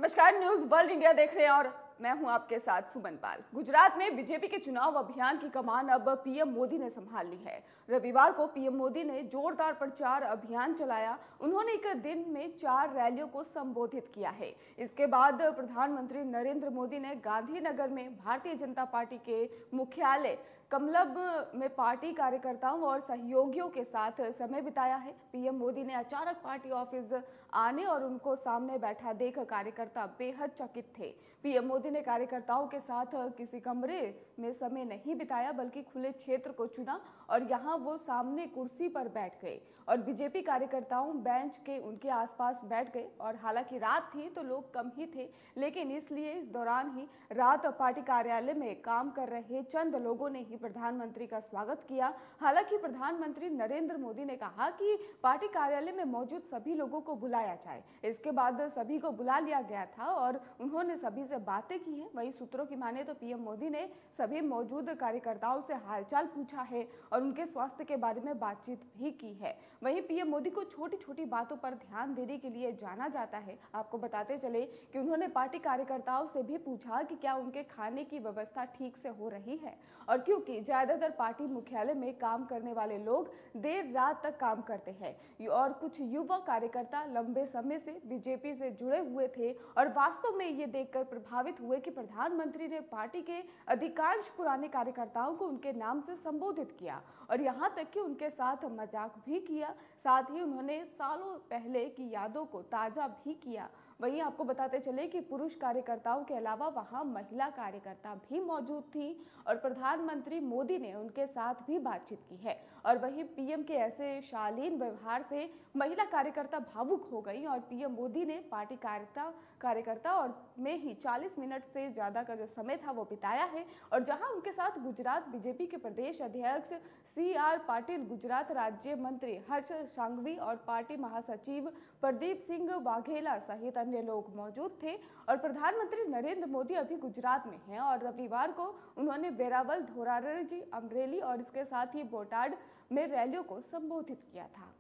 नमस्कार, news world India देख रहे हैं और मैं हूं आपके साथ सुमन पाल। गुजरात में बीजेपी के चुनाव अभियान की कमान अब पीएम मोदी ने संभाल ली है। रविवार को पीएम मोदी ने जोरदार प्रचार अभियान चलाया। उन्होंने एक दिन में 4 रैलियों को संबोधित किया है। इसके बाद प्रधानमंत्री नरेंद्र मोदी ने गांधीनगर में भारतीय जनता पार्टी के मुख्यालय कमलब में पार्टी कार्यकर्ताओं और सहयोगियों के साथ समय बिताया है। पीएम मोदी ने अचानक पार्टी ऑफिस आने और उनको सामने बैठा देख कार्यकर्ता बेहद चकित थे। पीएम मोदी ने कार्यकर्ताओं के साथ किसी कमरे में समय नहीं बिताया, बल्कि खुले क्षेत्र को चुना और यहां वो सामने कुर्सी पर बैठ गए और बीजेपी कार्यकर्ताओं बेंच के उनके आसपास बैठ गए। और हालांकि रात थी तो लोग कम ही थे, लेकिन इसलिए इस दौरान ही रात पार्टी कार्यालय में काम कर रहे चंद लोगों ने ही प्रधानमंत्री का स्वागत किया। हालांकि प्रधानमंत्री नरेंद्र मोदी ने कहा कि पार्टी कार्यालय में मौजूद सभी लोगों को बुलाया जाए। इसके बाद सभी को बुला लिया गया था और उन्होंने सभी से बातें की हैं। वहीं सूत्रों की माने तो पीएम मोदी ने सभी मौजूद कार्यकर्ताओं से हालचाल पूछा है और उनके स्वास्थ्य के बारे में बातचीत भी की है। वहीं पीएम मोदी को छोटी छोटी बातों पर ध्यान देने के लिए जाना जाता है। आपको बताते चले कि उन्होंने पार्टी कार्यकर्ताओं से भी पूछा कि क्या उनके खाने की व्यवस्था ठीक से हो रही है, और क्योंकि ज्यादातर पार्टी मुख्यालय में काम करने वाले लोग देर रात तक काम करते हैं और कुछ युवा कार्यकर्ता लंबे समय से बीजेपी से जुड़े हुए थे और वास्तव में ये देखकर प्रभावित हुए कि प्रधानमंत्री ने पार्टी के अधिकांश पुराने कार्यकर्ताओं को उनके नाम से संबोधित किया और यहाँ तक कि उनके साथ मजाक भी किया। साथ ही उन्होंने सालों पहले की यादों को ताजा भी किया। वहीं आपको बताते चले कि पुरुष कार्यकर्ताओं के अलावा वहां महिला कार्यकर्ता भी मौजूद थी और प्रधानमंत्री मोदी ने उनके साथ भी बातचीत की है। और वहीं पीएम के ऐसे शालीन व्यवहार से महिला कार्यकर्ता भावुक हो गई और पीएम मोदी ने पार्टी कार्यकर्ता और में ही 40 मिनट से ज्यादा का जो समय था वो बिताया है। और जहां उनके साथ गुजरात बीजेपी के प्रदेश अध्यक्ष CR पाटिल, गुजरात राज्य मंत्री हर्ष सांघवी और पार्टी महासचिव प्रदीप सिंह वाघेला सहित अन्य लोग मौजूद थे। और प्रधानमंत्री नरेंद्र मोदी अभी गुजरात में हैं और रविवार को उन्होंने वेरावल, धोराजी, अमरेली और इसके साथ ही बोटाड में रैलियों को संबोधित किया था।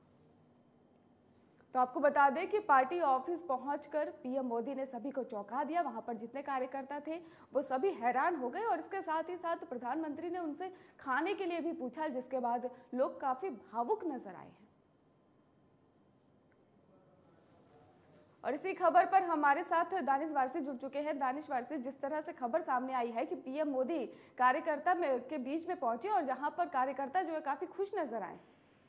तो आपको बता दें कि पार्टी ऑफिस पहुंचकर पीएम मोदी ने सभी को चौंका दिया। वहां पर जितने कार्यकर्ता थे वो सभी हैरान हो गए और इसके साथ ही साथ प्रधानमंत्री ने उनसे खाने के लिए भी पूछा, जिसके बाद लोग काफी भावुक नजर आए हैं। और इसी खबर पर हमारे साथ दानिश वारसी जुड़ चुके हैं। दानिश वारसी, जिस तरह से खबर सामने आई है कि पीएम मोदी कार्यकर्ता के बीच में पहुंचे और जहां पर कार्यकर्ता जो है काफी खुश नजर आए।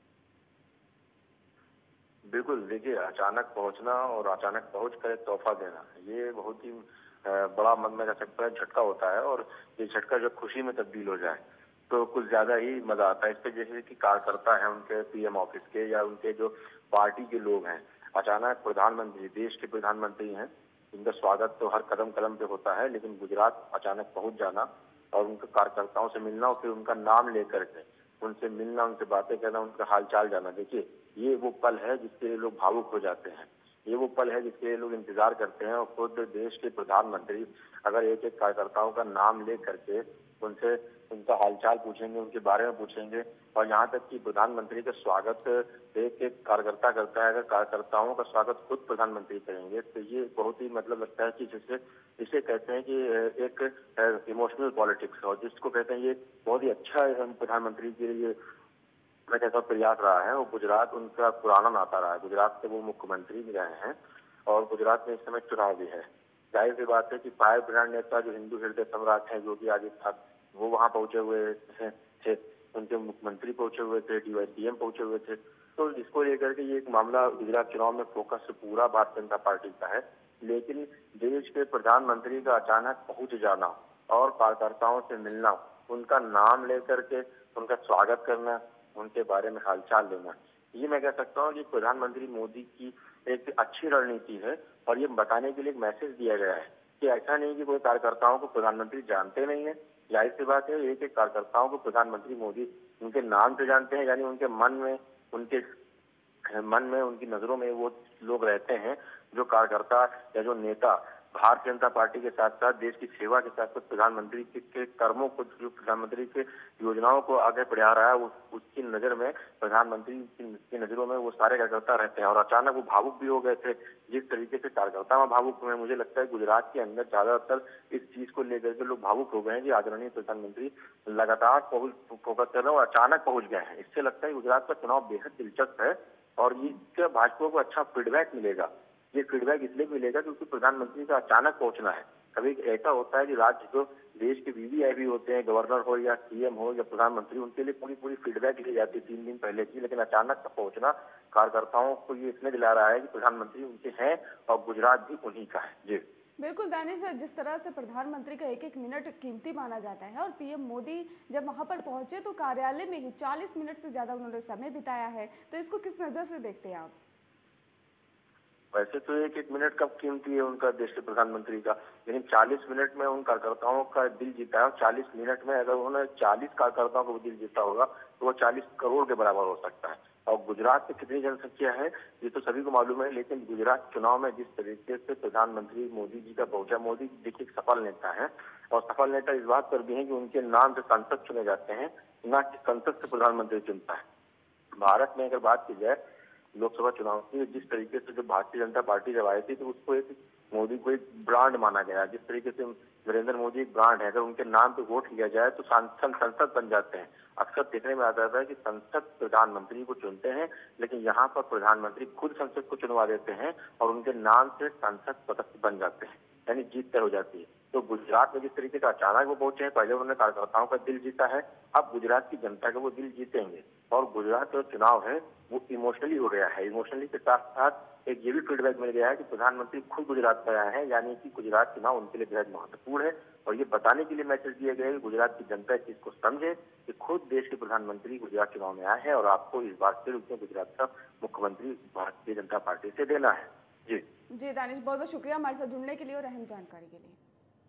बिल्कुल, देखिए, अचानक पहुंचना और अचानक पहुंचकर एक तोहफा देना, ये बहुत ही बड़ा, मन में कह सकता है, झटका होता है। और ये झटका जब खुशी में तब्दील हो जाए तो कुछ ज्यादा ही मजा आता है। इस पे जैसे कि कार्यकर्ता है उनके पीएम ऑफिस के या उनके जो पार्टी के लोग हैं, अचानक प्रधानमंत्री, देश के प्रधानमंत्री हैं, इनका स्वागत तो हर कदम कदम पे होता है, लेकिन गुजरात अचानक पहुंच जाना और उनके कार्यकर्ताओं से मिलना और फिर उनका नाम लेकर के उनसे मिलना, उनसे बातें करना, उनका हालचाल जानना, देखिए ये वो पल है जिसके लिए लोग भावुक हो जाते हैं। ये वो पल है जिसके लिए लोग इंतजार करते हैं। और खुद देश के प्रधानमंत्री अगर एक एक कार्यकर्ताओं का नाम ले करके उनसे उनका हालचाल पूछेंगे, उनके बारे में पूछेंगे और यहाँ तक कि प्रधानमंत्री का स्वागत एक एक कार्यकर्ता करता है, अगर कार्यकर्ताओं का स्वागत खुद प्रधानमंत्री करेंगे तो ये बहुत ही मतलब लगता है कि इसे कहते हैं कि एक इमोशनल पॉलिटिक्स, और जिसको कहते हैं ये बहुत ही अच्छा प्रधानमंत्री के लिए मैं कहता हूँ प्रयास रहा है। और गुजरात उनका पुराना नाता रहा है, गुजरात से वो मुख्यमंत्री भी रहे हैं और गुजरात में इस समय चुनाव भी है। जाहिर सी बात है कि फायर ब्रांड नेता जो हिंदू हृदय सम्राट है योगी आदित्यनाथ, वो वहाँ पहुंचे हुए थे, उनके मुख्यमंत्री पहुंचे हुए थे, DYCM पहुंचे हुए थे। तो इसको लेकर के ये एक मामला गुजरात चुनाव में फोकस पूरा भारतीय जनता पार्टी का है। लेकिन देश के प्रधानमंत्री का अचानक पहुंच जाना और कार्यकर्ताओं से मिलना, उनका नाम लेकर के उनका स्वागत करना, उनके बारे में हालचाल लेना, ये मैं कह सकता हूँ कि प्रधानमंत्री मोदी की एक अच्छी रणनीति है। और ये बताने के लिए एक मैसेज दिया गया है कि ऐसा नहीं कि कोई कार्यकर्ताओं को प्रधानमंत्री जानते नहीं है। जाहिर सी बात है, एक एक कार्यकर्ताओं को प्रधानमंत्री मोदी उनके नाम से जानते हैं, यानी उनके मन में, उनकी नजरों में वो लोग रहते हैं जो कार्यकर्ता या जो नेता भारतीय जनता पार्टी के साथ साथ देश की सेवा के साथ साथ प्रधानमंत्री के कर्मों को, जो प्रधानमंत्री के योजनाओं को आगे बढ़ा रहा है, उसकी नजर में, प्रधानमंत्री की नजरों में वो सारे कार्यकर्ता रहते हैं। और अचानक वो भावुक भी हो गए थे। जिस तरीके से कार्यकर्ता में भावुक हुए, मुझे लगता है गुजरात के अंदर ज्यादातर इस चीज को लेकर के लोग भावुक हो गए हैं कि आदरणीय प्रधानमंत्री लगातार फोकस कर रहे हैं और अचानक पहुंच गए हैं। इससे लगता है गुजरात का चुनाव बेहद दिलचस्प है और इससे भाजपा को अच्छा फीडबैक मिलेगा। ये फीडबैक इसलिए मिलेगा क्योंकि प्रधानमंत्री का अचानक पहुंचना है। कभी ऐसा होता है कि राज्य जो देश के वीवीआईपी होते हैं, गवर्नर हो या सीएम हो या प्रधानमंत्री, उनके लिए पूरी फीडबैक ली जाती है 3 दिन पहले की, लेकिन अचानक का पहुंचना कार्यकर्ताओं को ये इसमें दिला रहा है कि प्रधानमंत्री उनके हैं और गुजरात भी उन्हीं का है। जी बिल्कुल दानिश, जिस तरह से प्रधानमंत्री का एक एक मिनट कीमती माना जाता है और पीएम मोदी जब वहां पर पहुंचे तो कार्यालय में ही 40 मिनट से ज्यादा उन्होंने समय बिताया है, तो इसको किस नजर से देखते हैं आप? वैसे तो एक एक मिनट कब कीमती है उनका, देश के प्रधानमंत्री का, लेकिन 40 मिनट में उन कार्यकर्ताओं का दिल जीता है। और 40 मिनट में अगर उन्होंने 40 कार्यकर्ताओं को दिल जीता होगा तो वो 40 करोड़ के बराबर हो सकता है। और गुजरात में कितनी जनसंख्या है ये तो सभी को मालूम है, लेकिन गुजरात चुनाव में जिस तरीके से प्रधानमंत्री मोदी जी का पहुंचा, मोदी देखिए एक सफल नेता है और सफल नेता इस बात पर भी है कि उनके नाम से सांसद चुने जाते हैं, न कि संसद से प्रधानमंत्री चुनता है। भारत में अगर बात की जाए लोकसभा चुनाव की, जिस तरीके से जो भारतीय जनता पार्टी जब आई थी तो उसको एक मोदी को एक ब्रांड माना गया। जिस तरीके से नरेंद्र मोदी एक ब्रांड है, अगर उनके नाम पे वोट लिया जाए तो संसद बन जाते हैं। अक्सर देखने में आता है कि संसद प्रधानमंत्री को चुनते हैं, लेकिन यहाँ पर प्रधानमंत्री खुद संसद को चुनवा देते हैं और उनके नाम से संसद सदस्य बन जाते हैं, यानी जीत तय हो जाती है। तो गुजरात में जिस तरीके से अचानक वो पहुंचे हैं, पहले उन्होंने कार्यकर्ताओं का दिल जीता है, अब गुजरात की जनता का वो दिल जीतेंगे। और गुजरात जो चुनाव है वो इमोशनली हो गया है। इमोशनली के साथ साथ एक ये भी फीडबैक मिल गया है कि प्रधानमंत्री खुद गुजरात में आए हैं, यानी कि गुजरात चुनाव उनके लिए बेहद महत्वपूर्ण है। और ये बताने के लिए मैसेज दिया गया है कि गुजरात की जनता इस चीज को समझे कि खुद देश के प्रधानमंत्री गुजरात चुनाव में आए हैं और आपको इस बात से गुजरात का मुख्यमंत्री भारतीय जनता पार्टी से देना है। जी दानिश, बहुत बहुत शुक्रिया हमारे साथ जुड़ने के लिए और अहम जानकारी के लिए।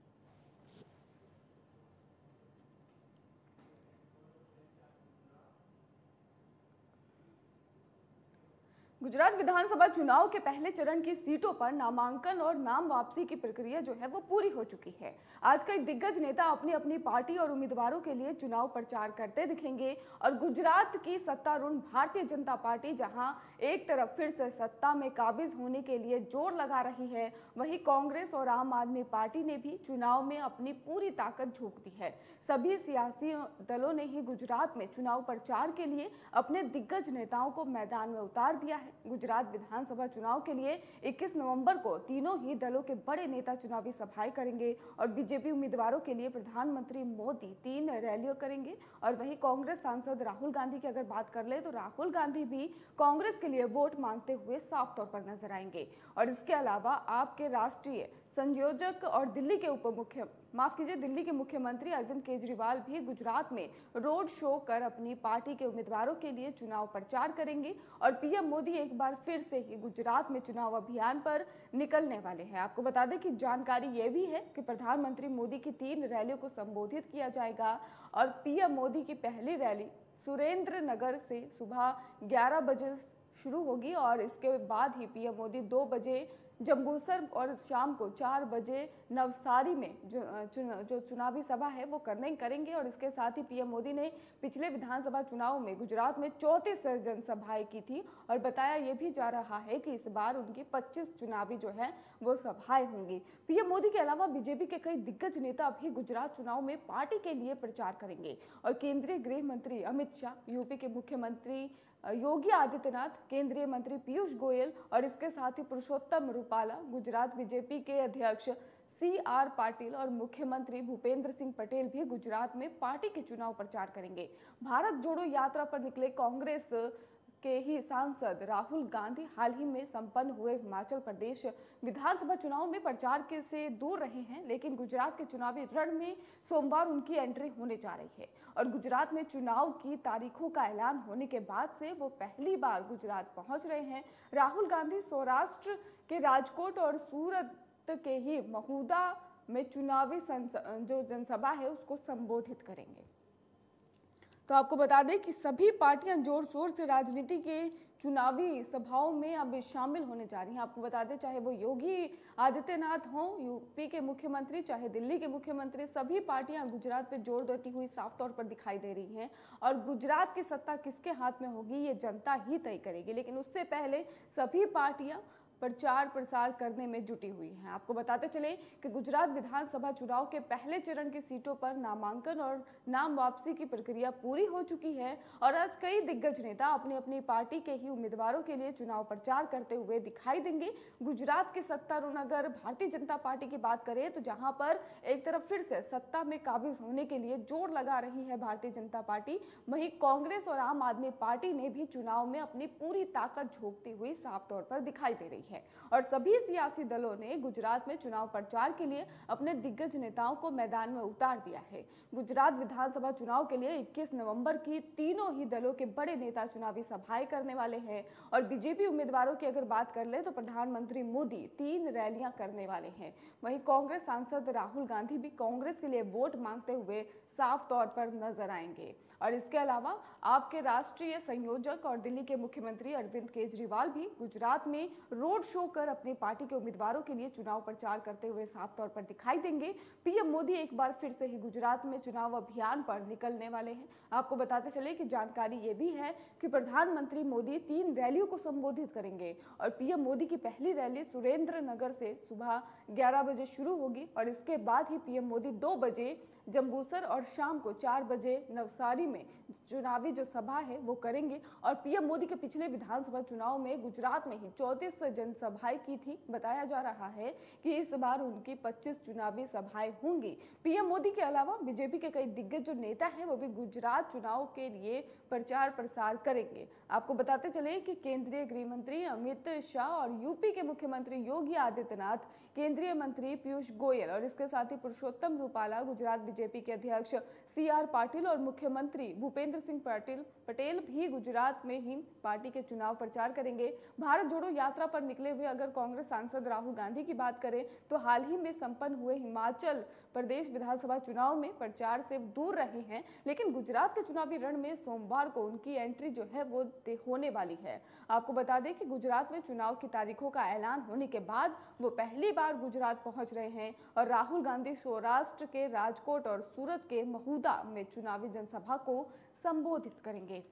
गुजरात विधानसभा चुनाव के पहले चरण की सीटों पर नामांकन और नाम वापसी की प्रक्रिया जो है वो पूरी हो चुकी है। आज कई दिग्गज नेता अपनी अपनी पार्टी और उम्मीदवारों के लिए चुनाव प्रचार करते दिखेंगे और गुजरात की सत्तारूढ़ भारतीय जनता पार्टी जहां एक तरफ फिर से सत्ता में काबिज होने के लिए जोर लगा रही है, वहीं कांग्रेस और आम आदमी पार्टी ने भी चुनाव में अपनी पूरी ताकत झोंक दी है। सभी सियासी दलों ने ही गुजरात में चुनाव प्रचार के लिए अपने दिग्गज नेताओं को मैदान में उतार दिया है। गुजरात विधानसभा चुनाव के लिए 21 नवंबर को तीनों ही दलों के बड़े नेता चुनावी सभाएं करेंगे और बीजेपी उम्मीदवारों के लिए प्रधानमंत्री मोदी 3 रैलियां करेंगे। और वहीं कांग्रेस सांसद राहुल गांधी की अगर बात कर ले तो राहुल गांधी भी कांग्रेस के लिए वोट मांगते हुए साफ तौर पर नजर आएंगे। और इसके अलावा आपके राष्ट्रीय संयोजक और दिल्ली के मुख्यमंत्री अरविंद केजरीवाल भी गुजरात में रोड शो कर अपनी पार्टी के उम्मीदवारों के लिए चुनाव प्रचार करेंगे और पीएम मोदी एक बार फिर से ही गुजरात में चुनाव अभियान पर निकलने वाले हैं। आपको बता दें कि जानकारी ये भी है कि प्रधानमंत्री मोदी की 3 रैलियों को संबोधित किया जाएगा और पीएम मोदी की पहली रैली सुरेंद्र नगर से सुबह 11 बजे शुरू होगी और इसके बाद ही पीएम मोदी 2 बजे जंबूसर और शाम को 4 बजे नवसारी में जो चुनावी सभा है वो करेंगे। और इसके साथ ही पीएम मोदी ने पिछले विधानसभा चुनाव में गुजरात में 34 जनसभाएं की थी और बताया ये भी जा रहा है कि इस बार उनकी 25 चुनावी जो है वो सभाएं होंगी। पीएम मोदी के अलावा बीजेपी के कई दिग्गज नेता भी गुजरात चुनाव में पार्टी के लिए प्रचार करेंगे और केंद्रीय गृह मंत्री अमित शाह, यूपी के मुख्यमंत्री योगी आदित्यनाथ, केंद्रीय मंत्री पीयूष गोयल और इसके साथ ही पुरुषोत्तम रूपाला, गुजरात बीजेपी के अध्यक्ष CR पाटिल और मुख्यमंत्री भूपेंद्र सिंह पटेल भी गुजरात में पार्टी के चुनाव प्रचार करेंगे। भारत जोड़ो यात्रा पर निकले कांग्रेस के ही सांसद राहुल गांधी हाल ही में संपन्न हुए हिमाचल प्रदेश विधानसभा चुनाव में प्रचार के से दूर रहे हैं, लेकिन गुजरात के चुनावी रण में सोमवार उनकी एंट्री होने जा रही है और गुजरात में चुनाव की तारीखों का ऐलान होने के बाद से वो पहली बार गुजरात पहुंच रहे हैं। राहुल गांधी सौराष्ट्र के राजकोट और सूरत के ही महुदा में चुनावी जो जनसभा है उसको संबोधित करेंगे। तो आपको बता दें कि सभी पार्टियां जोर शोर से राजनीति के चुनावी सभाओं में अब शामिल होने जा रही हैं। आपको बता दें, चाहे वो योगी आदित्यनाथ हों, यूपी के मुख्यमंत्री, चाहे दिल्ली के मुख्यमंत्री, सभी पार्टियां गुजरात पे जोर देती हुई साफ तौर पर दिखाई दे रही हैं। और गुजरात की सत्ता किसके हाथ में होगी ये जनता ही तय करेगी। लेकिन उससे पहले सभी पार्टियां प्रचार प्रसार करने में जुटी हुई हैं। आपको बताते चले कि गुजरात विधानसभा चुनाव के पहले चरण की सीटों पर नामांकन और नाम वापसी की प्रक्रिया पूरी हो चुकी है और आज कई दिग्गज नेता अपनी अपनी पार्टी के ही उम्मीदवारों के लिए चुनाव प्रचार करते हुए दिखाई देंगे। गुजरात के सत्तारूढ़ अगर भारतीय जनता पार्टी की बात करें तो जहां पर एक तरफ फिर से सत्ता में काबिज होने के लिए जोर लगा रही है भारतीय जनता पार्टी, वहीं कांग्रेस और आम आदमी पार्टी ने भी चुनाव में अपनी पूरी ताकत झोंकती हुई साफ तौर पर दिखाई दे रही है। और सभी सियासी दलों ने गुजरात में चुनाव प्रचार के लिए अपने दिग्गज नेताओं को मैदान में उतार दिया है। गुजरात विधानसभा चुनाव के लिए 21 नवंबर की तीनों ही दलों के बड़े नेता चुनावी सभाएं करने वाले हैं। और बीजेपी उम्मीदवारों की अगर बात कर ले तो प्रधानमंत्री मोदी 3 रैलियां करने वाले हैं। वहीं कांग्रेस सांसद राहुल गांधी भी कांग्रेस के लिए वोट मांगते हुए साफ तौर पर नजर आएंगे। और इसके अलावा आपके राष्ट्रीय संयोजक और दिल्ली के मुख्यमंत्री अरविंद केजरीवाल भी गुजरात में रोड शो कर अपनी पार्टी के उम्मीदवारों के लिए चुनाव प्रचार करते हुए साफ तौर पर दिखाई देंगे। पीएम मोदी एक बार फिर से ही गुजरात में चुनाव अभियान पर निकलने वाले हैं। आपको बताते चले कि जानकारी ये भी है कि प्रधानमंत्री मोदी 3 रैलियों को संबोधित करेंगे और पीएम मोदी की पहली रैली सुरेंद्र नगर से सुबह 11 बजे शुरू होगी और इसके बाद ही पीएम मोदी 2 बजे जम्बूसर और शाम को 4 बजे नवसारी में चुनावी जो सभा है वो करेंगे। और पीएम मोदी के पिछले विधानसभा चुनाव में गुजरात में ही 34 जनसभाएं की थी। बताया जा रहा है कि इस बार उनकी 25 चुनावी सभाएं होंगी। पीएम मोदी के अलावा बीजेपी के कई दिग्गज जो नेता हैं वो भी गुजरात चुनाव के लिए प्रचार प्रसार करेंगे। आपको बताते चले कि केंद्रीय गृह मंत्री अमित शाह और यूपी के मुख्यमंत्री योगी आदित्यनाथ, केंद्रीय मंत्री पीयूष गोयल और इसके साथ ही पुरुषोत्तम रूपाला, गुजरात बीजेपी के अध्यक्ष CR पाटिल और मुख्यमंत्री भूपेंद्र सिंह पटेल भी गुजरात में ही पार्टी के चुनाव प्रचार करेंगे। भारत जोड़ो यात्रा पर निकले हुए अगर कांग्रेस सांसद राहुल गांधी की बात करें तो हाल ही में संपन्न हुए हिमाचल प्रदेश विधानसभा चुनाव में प्रचार से दूर रहे हैं, लेकिन गुजरात के चुनावी रण में सोमवार को उनकी एंट्री जो है वो होने वाली है। आपको बता दें कि गुजरात में चुनाव की तारीखों का ऐलान होने के बाद वो पहली बार गुजरात पहुंच रहे हैं और राहुल गांधी सौराष्ट्र के राजकोट और सूरत के महुदा में चुनावी जनसभा को संबोधित करेंगे।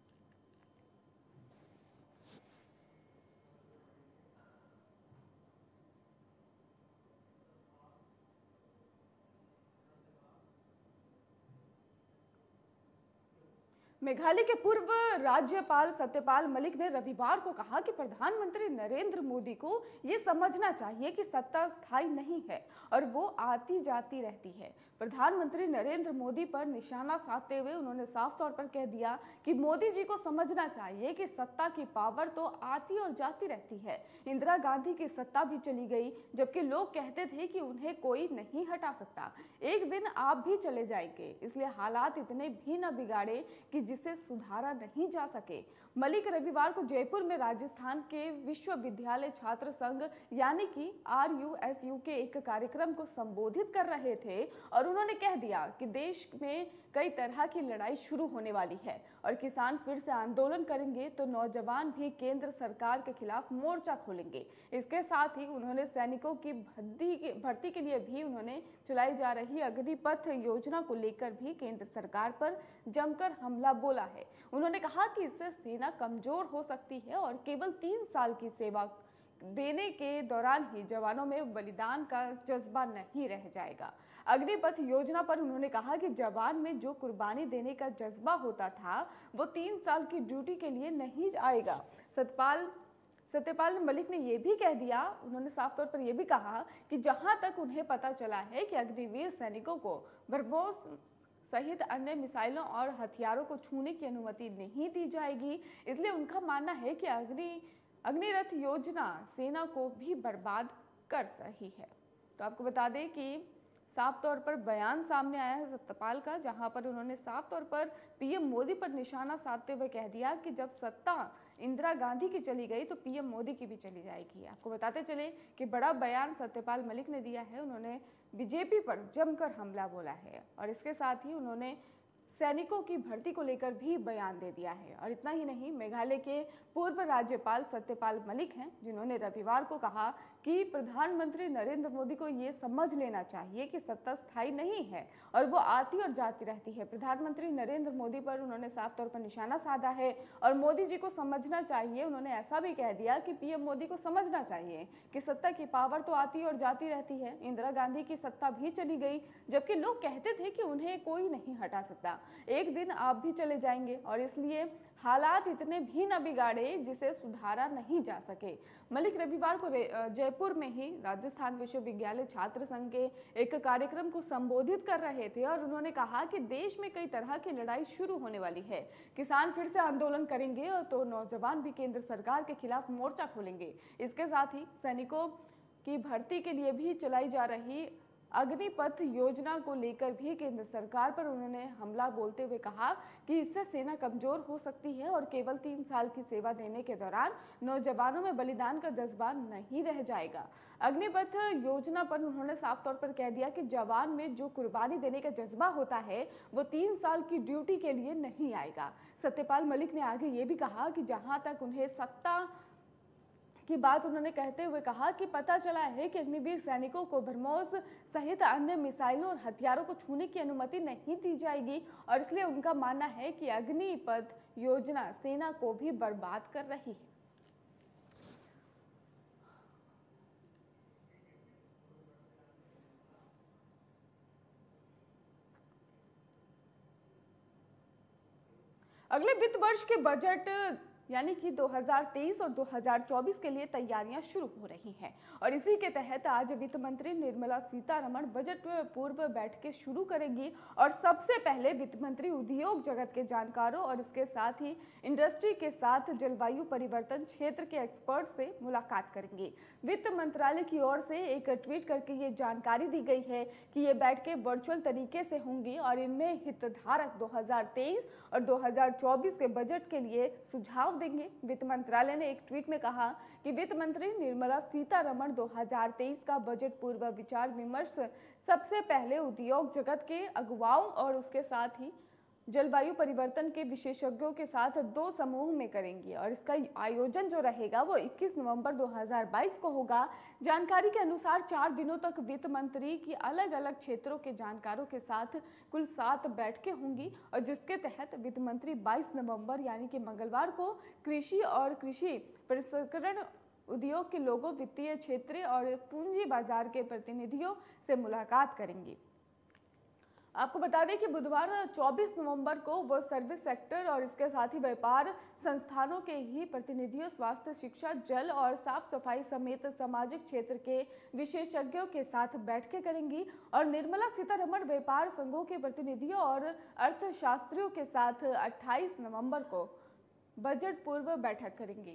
मेघालय के पूर्व राज्यपाल सत्यपाल मलिक ने रविवार को कहा कि प्रधानमंत्री नरेंद्र मोदी को ये समझना चाहिए कि सत्ता स्थायी नहीं है और वो आती जाती रहती है। प्रधानमंत्री नरेंद्र मोदी पर निशाना साधते हुए उन्होंने साफ तौर पर कह दिया कि मोदी जी को समझना चाहिए कि सत्ता की पावर तो आती और जाती रहती है। इंदिरा गांधी की सत्ता भी चली गई, जबकि लोग कहते थे कि उन्हें कोई नहीं हटा सकता। एक दिन आप भी चले जाएंगे, इसलिए हालात इतने भी न बिगाड़े कि जिसे सुधारा नहीं जा सके। मलिक रविवार को जयपुर में राजस्थान के विश्वविद्यालय छात्र संघ यानी कि RUSU के एक कार्यक्रम को संबोधित कर रहे थे और उन्होंने कह दिया कि देश में कई तरह की लड़ाई शुरू होने वाली है और किसान फिर से आंदोलन करेंगे तो नौजवान भी केंद्र सरकार के खिलाफ मोर्चा खोलेंगे। इसके साथ ही उन्होंने सैनिकों की भर्ती के लिए भी उन्होंने चलाई जा रही अग्निपथ योजना को लेकर भी केंद्र सरकार पर जमकर हमला बोला है। उन्होंने कहा कि इससे सेना कमजोर हो सकती है और केवल 3 साल की सेवा देने के दौरान ही जवानों में बलिदान का जज्बा नहीं रह जाएगा। अग्निपथ योजना पर उन्होंने कहा कि जवान में जो कुर्बानी देने का जज्बा होता था वो 3 साल की ड्यूटी के लिए नहीं आएगा। सत्यपाल मलिक ने यह भी कह दिया, उन्होंने साफ तौर पर यह भी कहा कि जहां तक उन्हें पता चला है कि अग्निवीर सैनिकों को ब्रह्मोस सहित अन्य मिसाइलों और हथियारों को छूने की अनुमति नहीं दी जाएगी, इसलिए उनका मानना है कि अग्निरथ योजना सेना को भी बर्बाद कर रही है। तो आपको बता दें कि साफ तौर पर बयान सामने आया है सत्यपाल का, जहां पर उन्होंने साफ तौर पर पीएम मोदी पर निशाना साधते हुए कह दिया कि जब सत्ता इंदिरा गांधी की चली गई तो पीएम मोदी की भी चली जाएगी। आपको बताते चले कि बड़ा बयान सत्यपाल मलिक ने दिया है। उन्होंने बीजेपी पर जमकर हमला बोला है और इसके साथ ही उन्होंने सैनिकों की भर्ती को लेकर भी बयान दे दिया है। और इतना ही नहीं, मेघालय के पूर्व राज्यपाल सत्यपाल मलिक हैं, जिन्होंने रविवार को कहा कि प्रधानमंत्री नरेंद्र मोदी को ये समझ लेना चाहिए कि सत्ता स्थायी नहीं है और वो आती और जाती रहती है। प्रधानमंत्री नरेंद्र मोदी पर उन्होंने साफ तौर पर निशाना साधा है और मोदी जी को समझना चाहिए। उन्होंने ऐसा भी कह दिया कि पीएम मोदी को समझना चाहिए कि सत्ता की पावर तो आती और जाती रहती है। इंदिरा गांधी की सत्ता भी चली गई, जबकि लोग कहते थे कि उन्हें कोई नहीं हटा सकता। एक दिन आप भी चले जाएंगे और इसलिए हालात इतने भी न बिगाड़े जिसे सुधारा नहीं जा सके। मलिक रविवार को जयपुर में ही राजस्थान विश्वविद्यालय छात्र संघ के एक कार्यक्रम को संबोधित कर रहे थे और उन्होंने कहा कि देश में कई तरह की लड़ाई शुरू होने वाली है। किसान फिर से आंदोलन करेंगे और तो नौजवान भी केंद्र सरकार के खिलाफ मोर्चा खोलेंगे। इसके साथ ही सैनिकों की भर्ती के लिए भी चलाई जा रही अग्निपथ योजना को लेकर भी केंद्र सरकार पर उन्होंने हमला बोलते हुए कहा कि इससे सेना कमजोर हो सकती है और केवल 3 साल की सेवा देने के दौरान नौजवानों में बलिदान का जज्बा नहीं रह जाएगा। अग्निपथ योजना पर उन्होंने साफ तौर पर कह दिया कि जवान में जो कुर्बानी देने का जज्बा होता है वो 3 साल की ड्यूटी के लिए नहीं आएगा। सत्यपाल मलिक ने आगे ये भी कहा कि जहां तक उन्हें सत्ता की बात उन्होंने कहते हुए कहा कि पता चला है कि अग्निवीर सैनिकों को ब्रह्मोस सहित अन्य मिसाइलों और हथियारों को छूने की अनुमति नहीं दी जाएगी और इसलिए उनका मानना है कि अग्निपथ योजना सेना को भी बर्बाद कर रही है। अगले वित्त वर्ष के बजट यानी कि 2023 और 2024 के लिए तैयारियां शुरू हो रही हैं और इसी के तहत आज वित्त मंत्री निर्मला सीतारमण बजट पूर्व बैठकें शुरू करेंगी और सबसे पहले वित्त मंत्री उद्योग जगत के जानकारों और इसके साथ ही इंडस्ट्री के साथ जलवायु परिवर्तन क्षेत्र के एक्सपर्ट से मुलाकात करेंगी। वित्त मंत्रालय की ओर से एक ट्वीट करके ये जानकारी दी गई है कि ये बैठकें वर्चुअल तरीके से होंगी और इनमें हितधारक 2023 और 2024 के बजट के लिए सुझाव देंगे। वित्त मंत्रालय ने एक ट्वीट में कहा कि वित्त मंत्री निर्मला सीतारमण 2023 का बजट पूर्व विचार विमर्श सबसे पहले उद्योग जगत के अगुवाओं और उसके साथ ही जलवायु परिवर्तन के विशेषज्ञों के साथ 2 समूह में करेंगी और इसका आयोजन जो रहेगा वो 21 नवंबर 2022 को होगा। जानकारी के अनुसार 4 दिनों तक वित्त मंत्री की अलग अलग क्षेत्रों के जानकारों के साथ कुल 7 बैठकें होंगी और जिसके तहत वित्त मंत्री 22 नवंबर यानी कि मंगलवार को कृषि और कृषि प्रसंस्करण उद्योग के लोगों, वित्तीय क्षेत्र और पूंजी बाजार के प्रतिनिधियों से मुलाकात करेंगी। आपको बता दें कि बुधवार 24 नवंबर को वो सर्विस सेक्टर और इसके साथ ही व्यापार संस्थानों के ही प्रतिनिधियों, स्वास्थ्य, शिक्षा, जल और साफ सफाई समेत सामाजिक क्षेत्र के विशेषज्ञों के साथ बैठकें करेंगी और निर्मला सीतारमण व्यापार संघों के प्रतिनिधियों और अर्थशास्त्रियों के साथ 28 नवंबर को बजट पूर्व बैठक करेंगी।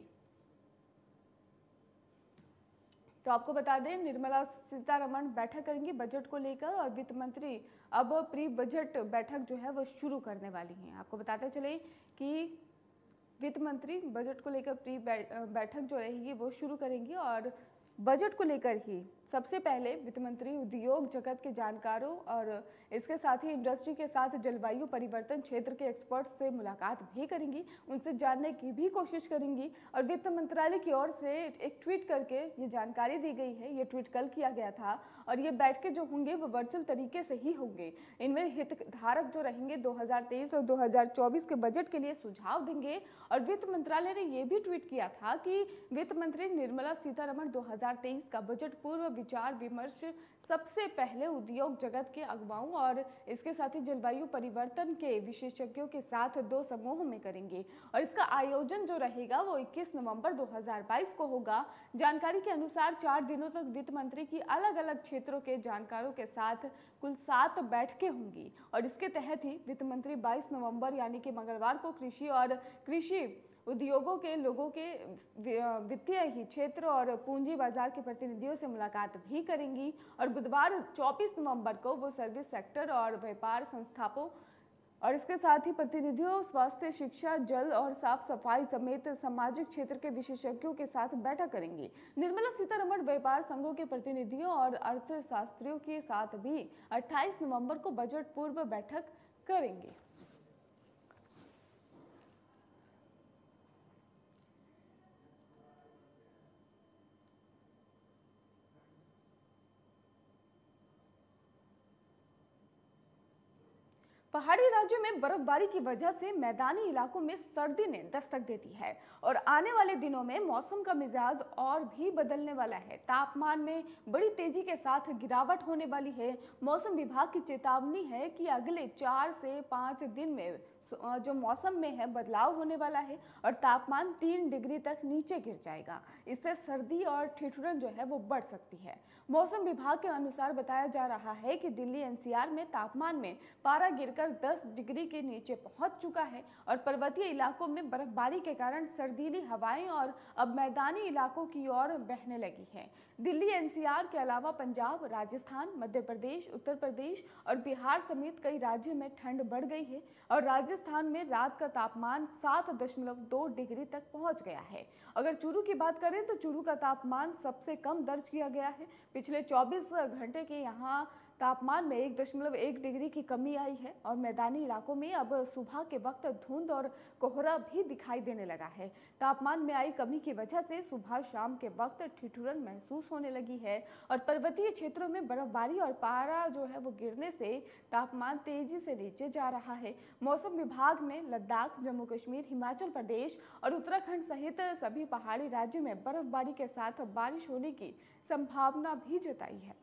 तो आपको बता दें, निर्मला सीतारमण बैठक करेंगी बजट को लेकर और वित्त मंत्री अब प्री बजट बैठक जो है वो शुरू करने वाली हैं। आपको बताते चले कि वित्त मंत्री बजट को लेकर प्री बैठक जो रहेगी वो शुरू करेंगी और बजट को लेकर ही सबसे पहले वित्त मंत्री उद्योग जगत के जानकारों और इसके साथ ही इंडस्ट्री के साथ जलवायु परिवर्तन क्षेत्र के एक्सपर्ट से मुलाकात भी करेंगी, उनसे जानने की भी कोशिश करेंगी। और वित्त मंत्रालय की ओर से एक ट्वीट करके ये जानकारी दी गई है, ये ट्वीट कल किया गया था और ये बैठकें जो होंगे वो वर्चुअल तरीके से ही होंगे। इनमें हितधारक जो रहेंगे 2023 और 2024 के बजट के लिए सुझाव देंगे। और वित्त मंत्रालय ने ये भी ट्वीट किया था कि वित्त मंत्री निर्मला सीतारमण 2023 का बजट पूर्व विचार विमर्श सबसे पहले उद्योग जगत के अगुवाओं और इसके साथ ही जलवायु परिवर्तन के विशेषज्ञों के साथ 2 समूह में करेंगे और इसका आयोजन जो रहेगा वो 21 नवंबर 2022 को होगा। जानकारी के अनुसार 4 दिनों तक वित्त मंत्री की अलग अलग क्षेत्रों के जानकारों के साथ कुल 7 बैठकें होंगी और इसके तहत ही वित्त मंत्री 22 नवंबर यानी कि मंगलवार को कृषि और कृषि उद्योगों के लोगों के वित्तीय ही क्षेत्र और पूंजी बाजार के प्रतिनिधियों से मुलाकात भी करेंगी और बुधवार 24 नवंबर को वो सर्विस सेक्टर और व्यापार संस्थानों और इसके साथ ही प्रतिनिधियों, स्वास्थ्य, शिक्षा, जल और साफ सफाई समेत सामाजिक क्षेत्र के विशेषज्ञों के साथ बैठक करेंगी। निर्मला सीतारमण व्यापार संघों के प्रतिनिधियों और अर्थशास्त्रियों के साथ भी 28 नवंबर को बजट पूर्व बैठक करेंगे। पहाड़ी राज्यों में बर्फबारी की वजह से मैदानी इलाकों में सर्दी ने दस्तक दे दी है और आने वाले दिनों में मौसम का मिजाज और भी बदलने वाला है। तापमान में बड़ी तेजी के साथ गिरावट होने वाली है। मौसम विभाग की चेतावनी है कि अगले 4 से 5 दिन में जो मौसम में है बदलाव होने वाला है और तापमान 3 डिग्री तक नीचे गिर जाएगा। इससे सर्दी और ठिठुरन जो है वो बढ़ सकती है। मौसम विभाग के अनुसार बताया जा रहा है कि दिल्ली एनसीआर में तापमान में पारा गिरकर 10 डिग्री के नीचे पहुंच चुका है और पर्वतीय इलाकों में बर्फबारी के कारण सर्दीली हवाएं और अब मैदानी इलाकों की ओर बहने लगी है। दिल्ली एनसीआर के अलावा पंजाब, राजस्थान, मध्य प्रदेश, उत्तर प्रदेश और बिहार समेत कई राज्यों में ठंड बढ़ गई है और राजस्थान में रात का तापमान 7.2 डिग्री तक पहुंच गया है। अगर चूरू की बात करें तो चूरू का तापमान सबसे कम दर्ज किया गया है। पिछले 24 घंटे के यहाँ तापमान में 1.1 डिग्री की कमी आई है और मैदानी इलाकों में अब सुबह के वक्त धुंध और कोहरा भी दिखाई देने लगा है। तापमान में आई कमी की वजह से सुबह शाम के वक्त ठिठुरन महसूस होने लगी है और पर्वतीय क्षेत्रों में बर्फबारी और पारा जो है वो गिरने से तापमान तेजी से नीचे जा रहा है। मौसम विभाग ने लद्दाख, जम्मू कश्मीर, हिमाचल प्रदेश और उत्तराखंड सहित सभी पहाड़ी राज्यों में बर्फबारी के साथ बारिश होने की संभावना भी जताई है।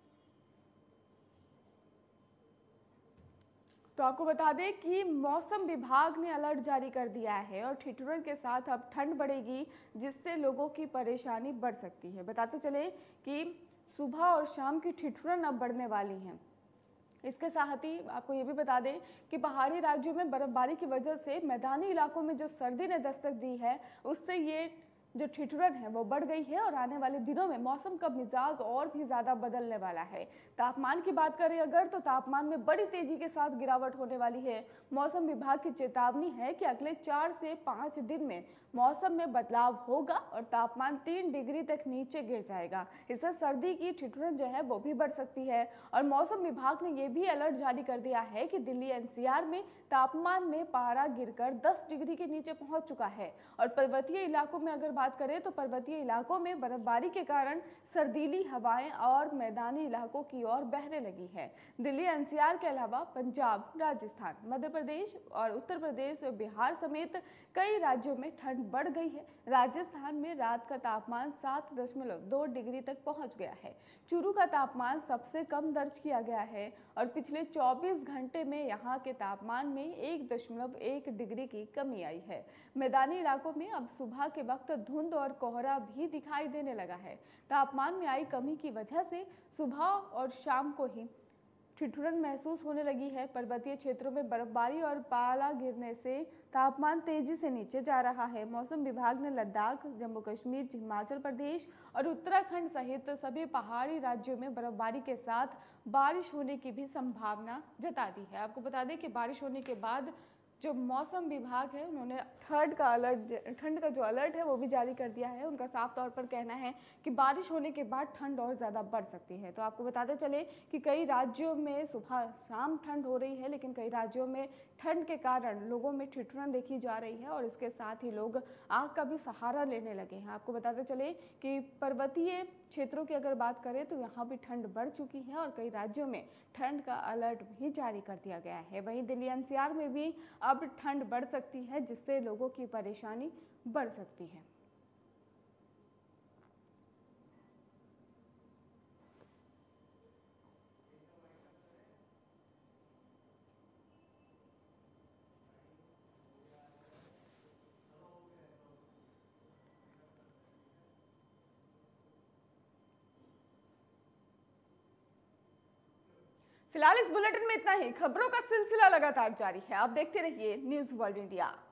तो आपको बता दें कि मौसम विभाग ने अलर्ट जारी कर दिया है और ठिठुरन के साथ अब ठंड बढ़ेगी, जिससे लोगों की परेशानी बढ़ सकती है। बताते चले कि सुबह और शाम की ठिठुरन अब बढ़ने वाली हैं। इसके साथ ही आपको ये भी बता दें कि पहाड़ी राज्यों में बर्फबारी की वजह से मैदानी इलाकों में जो सर्दी ने दस्तक दी है, उससे ये जो ठिठुरन है वो बढ़ गई है और आने वाले दिनों में मौसम का मिजाज और भी ज़्यादा बदलने वाला है। तापमान की बात करें अगर तो तापमान में बड़ी तेजी के साथ गिरावट होने वाली है। मौसम विभाग की चेतावनी है कि अगले 4 से 5 दिन में मौसम में बदलाव होगा और तापमान 3 डिग्री तक नीचे गिर जाएगा। इससे सर्दी की ठिठुरन जो है वो भी बढ़ सकती है और मौसम विभाग ने यह भी अलर्ट जारी कर दिया है कि दिल्ली एनसीआर में तापमान में पारा गिरकर 10 डिग्री के नीचे पहुंच चुका है और पर्वतीय इलाकों में अगर बात करें तो पर्वतीय इलाकों में बर्फबारी के कारण सर्दीली हवाएं और मैदानी इलाकों की ओर बहने लगी है। दिल्ली एनसीआर के अलावा पंजाब, राजस्थान, मध्य प्रदेश और उत्तर प्रदेश, बिहार समेत कई राज्यों में ठंड बढ़ गई है। राजस्थान में रात का तापमान 7.2 डिग्री तक पहुंच गया है। चूरू का तापमान सबसे कम दर्ज किया गया है और पिछले 24 घंटे में यहाँ के तापमान में 1.1 डिग्री की कमी आई है। मैदानी इलाकों में अब सुबह के वक्त धुंध और कोहरा भी दिखाई देने लगा है। तापमान में आई कमी की वजह से सुबह और शाम को ही ठिठुरन महसूस होने लगी है। पर्वतीय क्षेत्रों में बर्फबारी और पाला गिरने से तापमान तेजी से नीचे जा रहा है। मौसम विभाग ने लद्दाख, जम्मू कश्मीर, हिमाचल प्रदेश और उत्तराखंड सहित सभी पहाड़ी राज्यों में बर्फबारी के साथ बारिश होने की भी संभावना जता दी है। आपको बता दें कि बारिश होने के बाद जो मौसम विभाग है उन्होंने ठंड का जो अलर्ट है वो भी जारी कर दिया है। उनका साफ तौर पर कहना है कि बारिश होने के बाद ठंड और ज़्यादा बढ़ सकती है। तो आपको बताते चले कि कई राज्यों में सुबह शाम ठंड हो रही है, लेकिन कई राज्यों में ठंड के कारण लोगों में ठिठुरन देखी जा रही है और इसके साथ ही लोग आग का भी सहारा लेने लगे हैं। आपको बताते चले कि पर्वतीय क्षेत्रों की अगर बात करें तो यहाँ भी ठंड बढ़ चुकी है और कई राज्यों में ठंड का अलर्ट भी जारी कर दिया गया है। वहीं दिल्ली एनसीआर में भी अब ठंड बढ़ सकती है, जिससे लोगों की परेशानी बढ़ सकती है। फिलहाल इस बुलेटिन में इतना ही। खबरों का सिलसिला लगातार जारी है। आप देखते रहिए न्यूज़ वर्ल्ड इंडिया।